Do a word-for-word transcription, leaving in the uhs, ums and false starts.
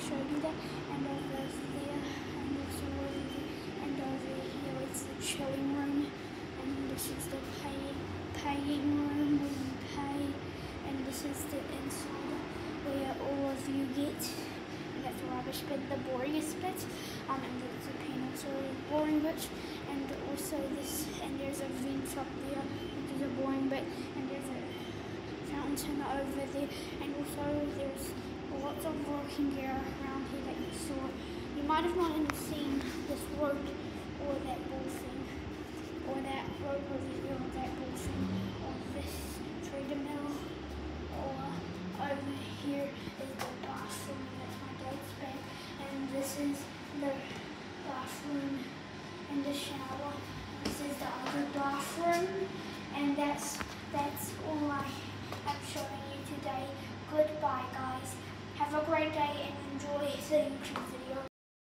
showed you that. And over there, and also over there, and over here it's the chilling room. And this is the paying, paying room where you pay. And this is the inside where all of you get. And that's the rubbish bit, the boringest bit. Um, and there's a pen also the boring bit. And also this, and there's a vent up there, which is a boring bit. And there's a fountain over there. And also there's lots of working gear around here that you saw. You might have not even seen this rope or that ball thing, or that rope over here, or that ball thing, or this treadmill, or over here is the bathroom. That's my dad's bed, and this is the bathroom and the shower. This is the other bathroom, and that's that's all I am showing you today. Goodbye, guys. Have a great day and enjoy the YouTube video.